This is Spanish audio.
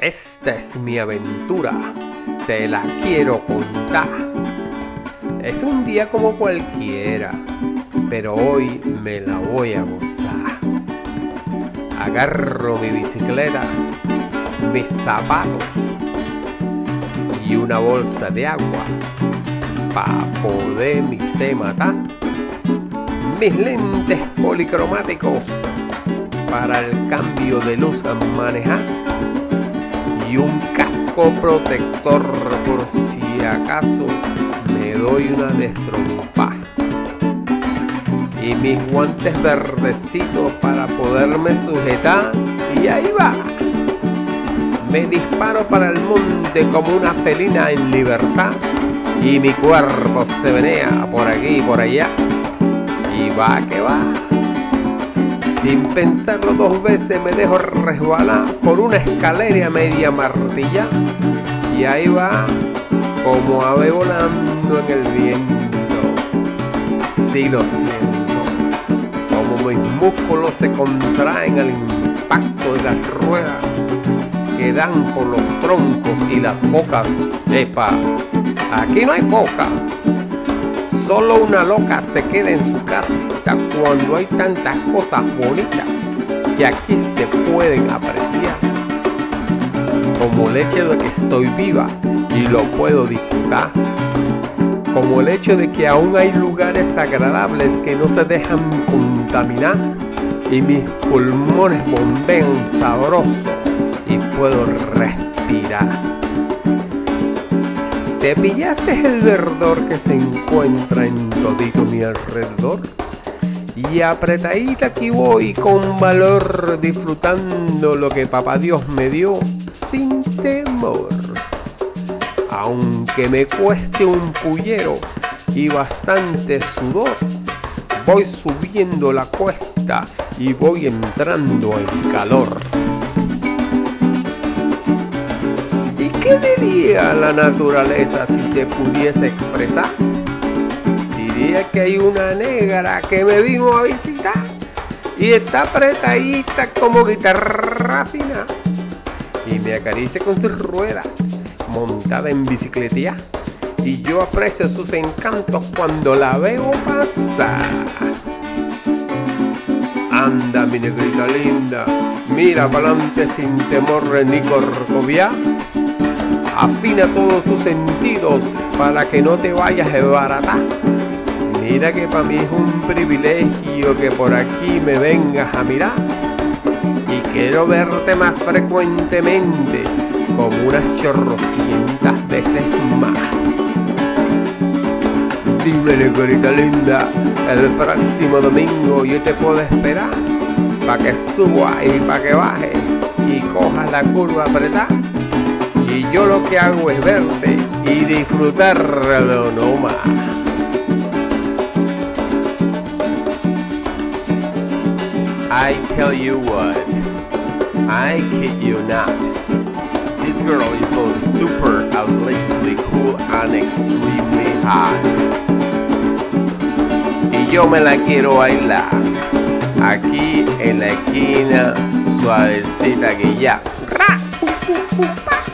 Esta es mi aventura, te la quiero contar. Es un día como cualquiera, pero hoy me la voy a gozar. Agarro mi bicicleta, mis zapatos y una bolsa de agua para poder matar. Mis lentes policromáticos para el cambio de luz a manejar y un casco protector por si acaso me doy una destrompa, y mis guantes verdecitos para poderme sujetar, y ahí va. Me disparo para el monte como una felina en libertad, y mi cuerpo se menea por aquí y por allá, y va que va. Sin pensarlo dos veces me dejo resbalar por una escalera media martilla, y ahí va como ave volando en el viento. Sí lo siento, como mis músculos se contraen al impacto de las ruedas que dan por los troncos y las bocas. ¡Epa! Aquí no hay boca. Solo una loca se queda en su casita cuando hay tantas cosas bonitas que aquí se pueden apreciar, como el hecho de que estoy viva y lo puedo disfrutar, como el hecho de que aún hay lugares agradables que no se dejan contaminar y mis pulmones bombean sabroso y puedo respirar. ¿Te pillaste el verdor que se encuentra en todito mi alrededor? Y apretadita aquí voy con valor, disfrutando lo que papá Dios me dio sin temor. Aunque me cueste un pullero y bastante sudor, voy subiendo la cuesta y voy entrando en calor. ¿Qué diría la naturaleza si se pudiese expresar? Diría que hay una negra que me vino a visitar y está apretadita como guitarra fina, y me acaricia con sus ruedas, montada en bicicleta, y yo aprecio sus encantos cuando la veo pasar. Anda, mi negrita linda, mira pa'lante sin temor ni corcovia. Afina todos tus sentidos para que no te vayas a desbaratar. Mira que para mí es un privilegio que por aquí me vengas a mirar, y quiero verte más frecuentemente, como unas chorrocientas veces más. Dime, negrita linda, el próximo domingo yo te puedo esperar, para que suba y para que baje y cojas la curva apretada. Y yo lo que hago es verte y disfrutarlo no más. I tell you what, I kid you not, this girl is both super outrageously cool and extremely hot. Y yo me la quiero bailar aquí en la esquina, suavecita que ya. ¡Ra!